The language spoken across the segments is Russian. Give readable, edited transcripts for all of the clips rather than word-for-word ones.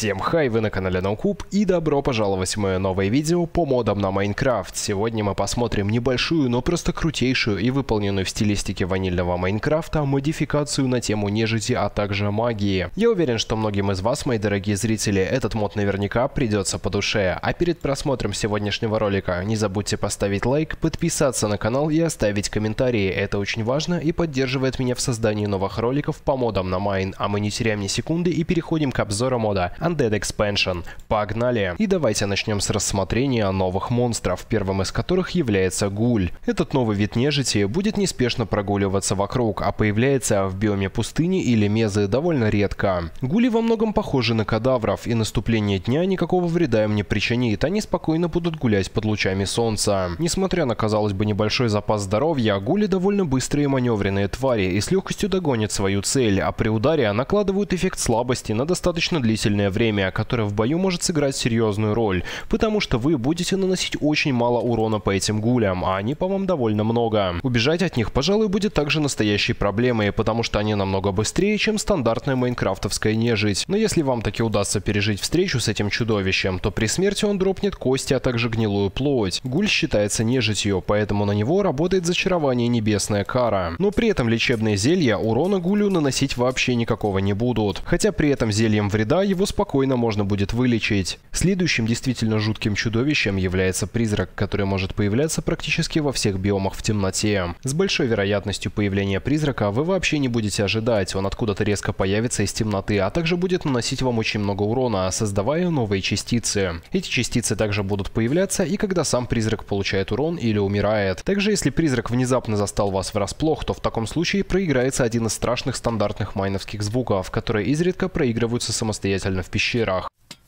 Всем хай, вы на канале NoCube и добро пожаловать в мое новое видео по модам на Майнкрафт. Сегодня мы посмотрим небольшую, но просто крутейшую и выполненную в стилистике ванильного Майнкрафта модификацию на тему нежити, а также магии. Я уверен, что многим из вас, мои дорогие зрители, этот мод наверняка придется по душе. А перед просмотром сегодняшнего ролика не забудьте поставить лайк, подписаться на канал и оставить комментарии. Это очень важно и поддерживает меня в создании новых роликов по модам на Майн. А мы не теряем ни секунды и переходим к обзору мода Undead Expansion. Погнали! И давайте начнем с рассмотрения новых монстров, первым из которых является гуль. Этот новый вид нежити будет неспешно прогуливаться вокруг, а появляется в биоме пустыни или мезы довольно редко. Гули во многом похожи на кадавров, и наступление дня никакого вреда им не причинит, они спокойно будут гулять под лучами солнца. Несмотря на, казалось бы, небольшой запас здоровья, гули довольно быстрые и маневренные твари и с легкостью догонят свою цель, а при ударе накладывают эффект слабости на достаточно длительное время, которое в бою может сыграть серьезную роль, потому что вы будете наносить очень мало урона по этим гулям, а они по вам довольно много. Убежать от них, пожалуй, будет также настоящей проблемой, потому что они намного быстрее, чем стандартная майнкрафтовская нежить. Но если вам таки удастся пережить встречу с этим чудовищем, то при смерти он дропнет кости, а также гнилую плоть. Гуль считается нежитью, поэтому на него работает зачарование Небесная Кара. Но при этом лечебные зелья урона гулю наносить вообще никакого не будут, хотя при этом зельем вреда его спокойно можно будет вылечить. Следующим действительно жутким чудовищем является призрак, который может появляться практически во всех биомах в темноте. С большой вероятностью появления призрака вы вообще не будете ожидать, он откуда-то резко появится из темноты, а также будет наносить вам очень много урона, создавая новые частицы. Эти частицы также будут появляться и когда сам призрак получает урон или умирает. Также если призрак внезапно застал вас врасплох, то в таком случае проиграется один из страшных стандартных майновских звуков, которые изредка проигрываются самостоятельно в пещерах.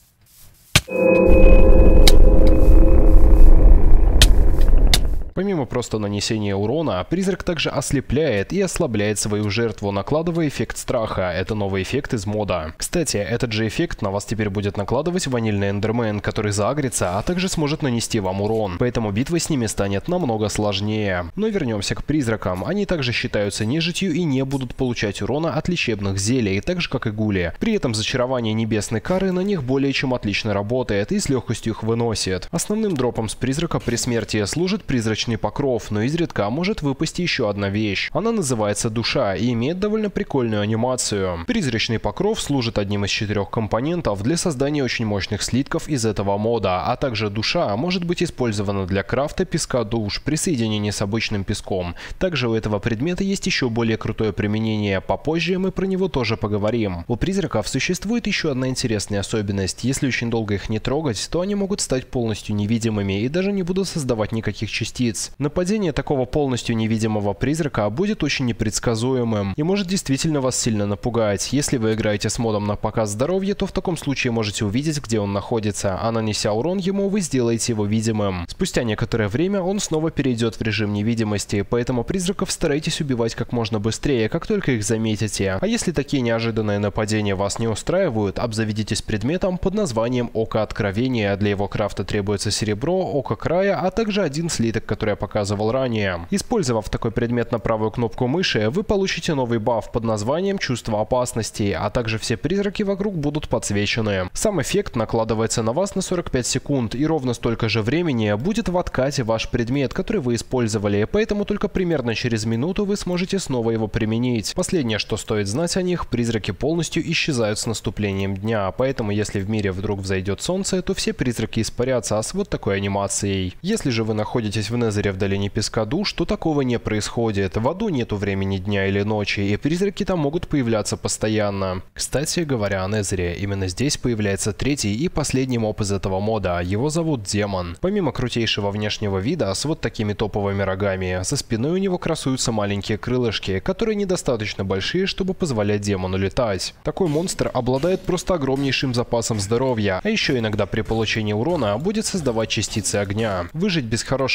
Помимо просто нанесения урона, призрак также ослепляет и ослабляет свою жертву, накладывая эффект страха. Это новый эффект из мода. Кстати, этот же эффект на вас теперь будет накладывать ванильный эндермен, который заагрится, а также сможет нанести вам урон. Поэтому битва с ними станет намного сложнее. Но вернемся к призракам. Они также считаются нежитью и не будут получать урона от лечебных зелий, так же как и гули. При этом зачарование Небесной Кары на них более чем отлично работает и с легкостью их выносит. Основным дропом с призрака при смерти служит призрачный покров, но изредка может выпасть еще одна вещь. Она называется душа и имеет довольно прикольную анимацию. Призрачный покров служит одним из 4 компонентов для создания очень мощных слитков из этого мода, а также душа может быть использована для крафта песка душ при соединении с обычным песком. Также у этого предмета есть еще более крутое применение, попозже мы про него тоже поговорим. У призраков существует еще одна интересная особенность. Если очень долго их не трогать, то они могут стать полностью невидимыми и даже не будут создавать никаких частиц. Нападение такого полностью невидимого призрака будет очень непредсказуемым и может действительно вас сильно напугать. Если вы играете с модом на показ здоровья, то в таком случае можете увидеть, где он находится, а нанеся урон ему, вы сделаете его видимым. Спустя некоторое время он снова перейдет в режим невидимости, поэтому призраков старайтесь убивать как можно быстрее, как только их заметите. А если такие неожиданные нападения вас не устраивают, обзаведитесь предметом под названием Око Откровения. Для его крафта требуется серебро, Око Края, а также один слиток, который я показывал ранее. Использовав такой предмет на правую кнопку мыши, вы получите новый баф под названием Чувство опасности, а также все призраки вокруг будут подсвечены. Сам эффект накладывается на вас на 45 секунд, и ровно столько же времени будет в откате ваш предмет, который вы использовали, поэтому только примерно через минуту вы сможете снова его применить. Последнее, что стоит знать о них, призраки полностью исчезают с наступлением дня, поэтому если в мире вдруг взойдет солнце, то все призраки испарятся с вот такой анимацией. Если же вы находитесь в Незере в долине песка душ, то такого не происходит. В аду нету времени дня или ночи, и призраки там могут появляться постоянно. Кстати говоря о Незере, именно здесь появляется третий и последний моб из этого мода. Его зовут Демон. Помимо крутейшего внешнего вида с вот такими топовыми рогами, за спиной у него красуются маленькие крылышки, которые недостаточно большие, чтобы позволять демону летать. Такой монстр обладает просто огромнейшим запасом здоровья, а еще иногда при получении урона будет создавать частицы огня. Выжить без хорошей экипировки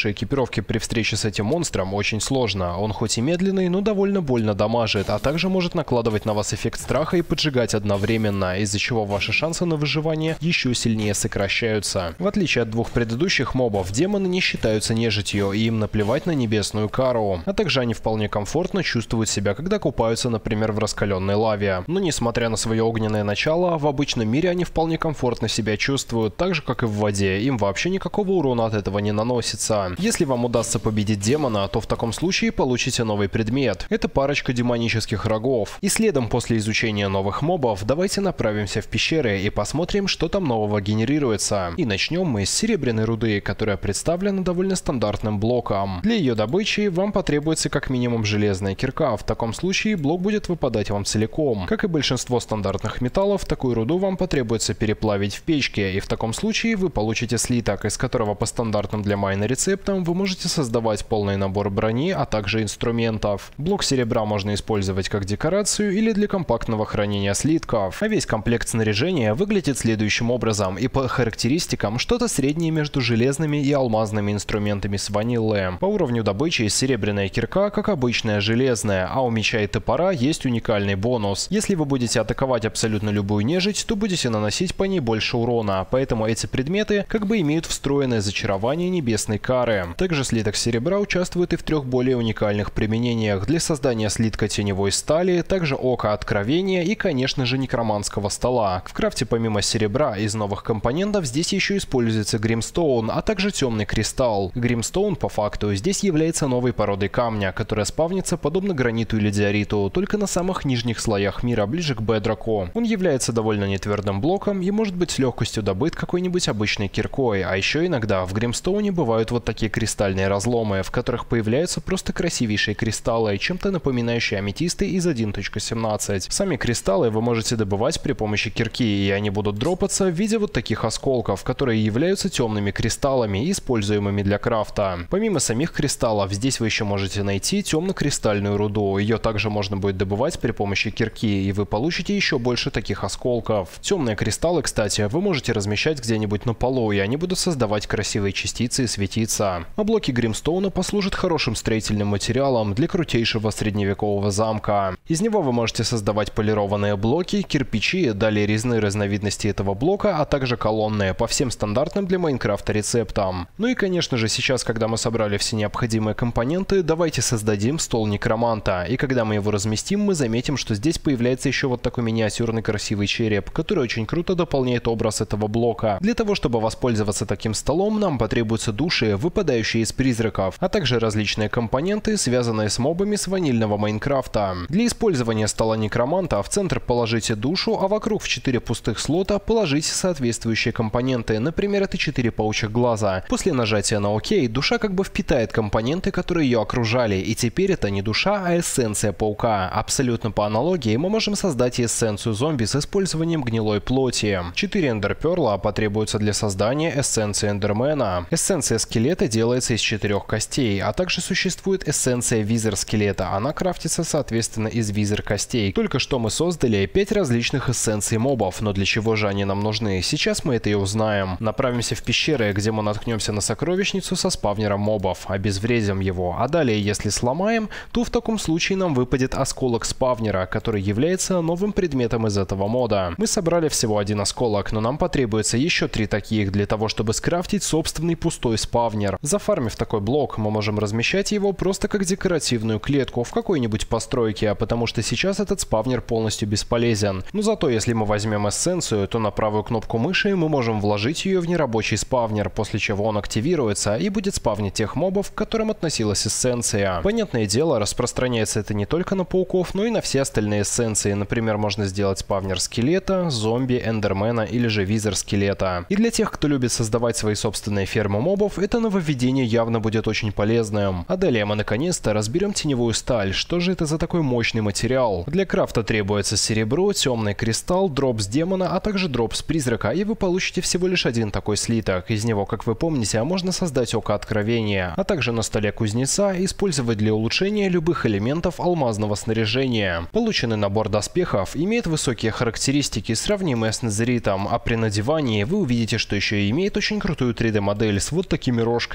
блокировки при встрече с этим монстром очень сложно. Он хоть и медленный, но довольно больно дамажит, а также может накладывать на вас эффект страха и поджигать одновременно, из-за чего ваши шансы на выживание еще сильнее сокращаются. В отличие от двух предыдущих мобов, демоны не считаются нежитью, и им наплевать на небесную кару. А также они вполне комфортно чувствуют себя, когда купаются, например, в раскаленной лаве. Но несмотря на свое огненное начало, в обычном мире они вполне комфортно себя чувствуют, так же как и в воде, им вообще никакого урона от этого не наносится. Если вам удастся победить демона, то в таком случае получите новый предмет. Это парочка демонических рогов. И следом после изучения новых мобов давайте направимся в пещеры и посмотрим, что там нового генерируется. И начнем мы с серебряной руды, которая представлена довольно стандартным блоком. Для ее добычи вам потребуется как минимум железная кирка, в таком случае блок будет выпадать вам целиком. Как и большинство стандартных металлов, такую руду вам потребуется переплавить в печке, и в таком случае вы получите слиток, из которого по стандартным для майна рецептам вы можете создавать полный набор брони, а также инструментов. Блок серебра можно использовать как декорацию или для компактного хранения слитков. А весь комплект снаряжения выглядит следующим образом, и по характеристикам что-то среднее между железными и алмазными инструментами с ваниллы. По уровню добычи серебряная кирка как обычная железная, а у меча и топора есть уникальный бонус. Если вы будете атаковать абсолютно любую нежить, то будете наносить по ней больше урона, поэтому эти предметы как бы имеют встроенное зачарование небесной кары. Также слиток серебра участвует и в 3 более уникальных применениях для создания слитка теневой стали, также ока откровения и, конечно же, некроманского стола. В крафте помимо серебра из новых компонентов здесь еще используется гримстоун, а также темный кристалл. Гримстоун по факту здесь является новой породой камня, которая спавнится подобно граниту или диориту, только на самых нижних слоях мира, ближе к бедроку. Он является довольно нетвердым блоком и может быть с легкостью добыт какой-нибудь обычной киркой, а еще иногда в гримстоуне бывают вот такие кристальные разломы, в которых появляются просто красивейшие кристаллы, чем-то напоминающие аметисты из 1.17. Сами кристаллы вы можете добывать при помощи кирки, и они будут дропаться в виде вот таких осколков, которые являются темными кристаллами, используемыми для крафта. Помимо самих кристаллов, здесь вы еще можете найти темно-кристальную руду. Ее также можно будет добывать при помощи кирки, и вы получите еще больше таких осколков. Темные кристаллы, кстати, вы можете размещать где-нибудь на полу, и они будут создавать красивые частицы и светиться. А блоки гримстоуна послужат хорошим строительным материалом для крутейшего средневекового замка. Из него вы можете создавать полированные блоки, кирпичи, далее резные разновидности этого блока, а также колонны по всем стандартным для Майнкрафта рецептам. Ну и конечно же сейчас, когда мы собрали все необходимые компоненты, давайте создадим стол некроманта. И когда мы его разместим, мы заметим, что здесь появляется еще вот такой миниатюрный красивый череп, который очень круто дополняет образ этого блока. Для того, чтобы воспользоваться таким столом, нам потребуются души, выпадающие из призраков, а также различные компоненты, связанные с мобами с ванильного Майнкрафта. Для использования стола некроманта в центр положите душу, а вокруг в 4 пустых слота положите соответствующие компоненты, например, это 4 паучьих глаза. После нажатия на ОК, душа как бы впитает компоненты, которые ее окружали, и теперь это не душа, а эссенция паука. Абсолютно по аналогии мы можем создать эссенцию зомби с использованием гнилой плоти. 4 эндерперла потребуются для создания эссенции эндермена. Эссенция скелета делается из 4 костей, а также существует эссенция визер скелета. Она крафтится соответственно из визер костей. Только что мы создали 5 различных эссенций мобов, но для чего же они нам нужны? Сейчас мы это и узнаем. Направимся в пещеры, где мы наткнемся на сокровищницу со спавнером мобов, обезвредим его, а далее, если сломаем, то в таком случае нам выпадет осколок спавнера, который является новым предметом из этого мода. Мы собрали всего 1 осколок, но нам потребуется еще 3 таких для того, чтобы скрафтить собственный пустой спавнер. Зафармив такой блок, мы можем размещать его просто как декоративную клетку в какой-нибудь постройке, потому что сейчас этот спавнер полностью бесполезен. Но зато если мы возьмем эссенцию, то на правую кнопку мыши мы можем вложить ее в нерабочий спавнер, после чего он активируется и будет спавнить тех мобов, к которым относилась эссенция. Понятное дело, распространяется это не только на пауков, но и на все остальные эссенции. Например, можно сделать спавнер скелета, зомби, эндермена или же визер скелета. И для тех, кто любит создавать свои собственные фермы мобов, это нововведение явно будет очень полезным. А далее мы наконец-то разберем теневую сталь. Что же это за такой мощный материал? Для крафта требуется серебро, темный кристалл, дроп с демона, а также дроп с призрака, и вы получите всего лишь 1 такой слиток. Из него, как вы помните, можно создать око откровения, а также на столе кузнеца использовать для улучшения любых элементов алмазного снаряжения. Полученный набор доспехов имеет высокие характеристики, сравнимые с незеритом, а при надевании вы увидите, что еще и имеет очень крутую 3D-модель с вот такими рожками.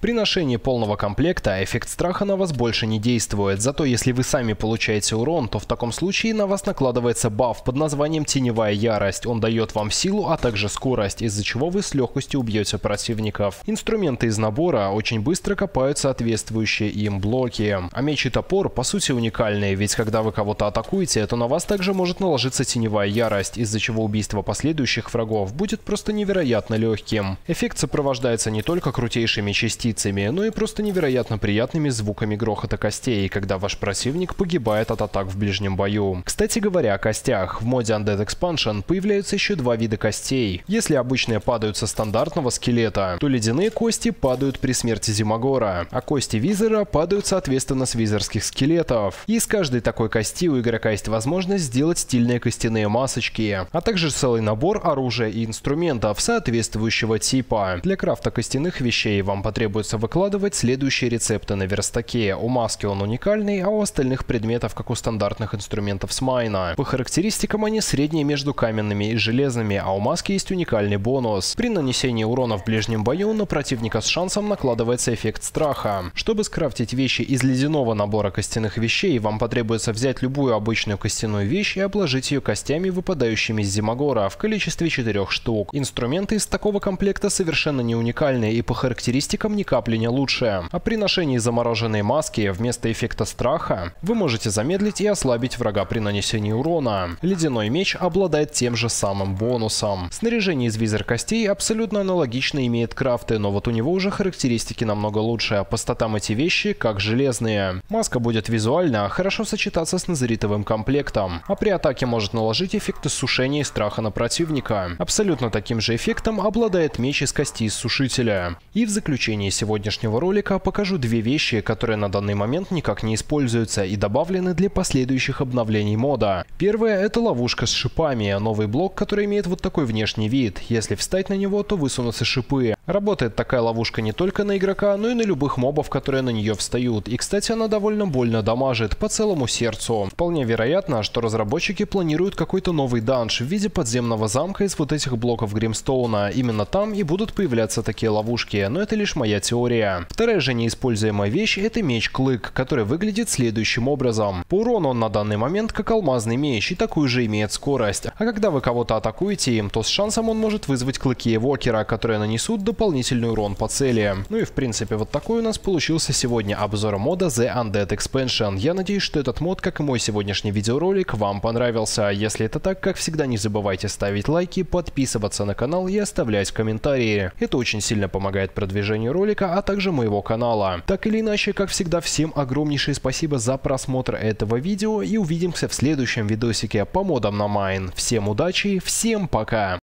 При ношении полного комплекта эффект страха на вас больше не действует, зато если вы сами получаете урон, то в таком случае на вас накладывается баф под названием Теневая Ярость. Он дает вам силу, а также скорость, из-за чего вы с легкостью убьете противников. Инструменты из набора очень быстро копают соответствующие им блоки. А меч и топор по сути уникальные, ведь когда вы кого-то атакуете, то на вас также может наложиться Теневая Ярость, из-за чего убийство последующих врагов будет просто невероятно легким. Эффект сопровождается не только крутейшими частицами, но и просто невероятно приятными звуками грохота костей, когда ваш противник погибает от атак в ближнем бою. Кстати говоря о костях, в моде Undead Expansion появляются еще два вида костей. Если обычные падают со стандартного скелета, то ледяные кости падают при смерти Зимагора, а кости Визера падают соответственно с визерских скелетов. И из каждой такой кости у игрока есть возможность сделать стильные костяные масочки, а также целый набор оружия и инструментов соответствующего типа. Для крафта костяных вещей вам потребуется выкладывать следующие рецепты на верстаке. У маски он уникальный, а у остальных предметов, как у стандартных инструментов с майна. По характеристикам они средние между каменными и железными, а у маски есть уникальный бонус. При нанесении урона в ближнем бою на противника с шансом накладывается эффект страха. Чтобы скрафтить вещи из ледяного набора костяных вещей, вам потребуется взять любую обычную костяную вещь и обложить ее костями, выпадающими из Зимагора, в количестве 4 штук. Инструменты из такого комплекта совершенно не уникальные и по характеристикам ни капли не лучше. А при ношении замороженной маски вместо эффекта страха вы можете замедлить и ослабить врага при нанесении урона. Ледяной меч обладает тем же самым бонусом. Снаряжение из визер костей абсолютно аналогично имеет крафты, но вот у него уже характеристики намного лучше, а по статам эти вещи как железные. Маска будет визуально хорошо сочетаться с назаритовым комплектом, а при атаке может наложить эффекты сушения и страха на противника. Абсолютно таким же эффектом обладает меч из кости сушителя. И в заключении сегодняшнего ролика покажу две вещи, которые на данный момент никак не используются и добавлены для последующих обновлений мода. Первое — это ловушка с шипами, новый блок, который имеет вот такой внешний вид. Если встать на него, то высунутся шипы. Работает такая ловушка не только на игрока, но и на любых мобов, которые на нее встают. И, кстати, она довольно больно дамажит по целому сердцу. Вполне вероятно, что разработчики планируют какой-то новый данж в виде подземного замка из вот этих блоков Гримстоуна. Именно там и будут появляться такие ловушки, но это лишь моя теория. Вторая же неиспользуемая вещь — это меч-клык, который выглядит следующим образом. По урону он на данный момент как алмазный меч и такую же имеет скорость. А когда вы кого-то атакуете им, то с шансом он может вызвать клыки эвокера, которые нанесут дополнительный урон по цели. Ну и в принципе вот такой у нас получился сегодня обзор мода The Undead Expansion. Я надеюсь, что этот мод, как и мой сегодняшний видеоролик, вам понравился. Если это так, как всегда, не забывайте ставить лайки, подписываться на канал и оставлять комментарии. Это очень сильно помогает продвижению ролика, а также моего канала. Так или иначе, как всегда, всем огромнейшее спасибо за просмотр этого видео и увидимся в следующем видосике по модам на Майн. Всем удачи, всем пока!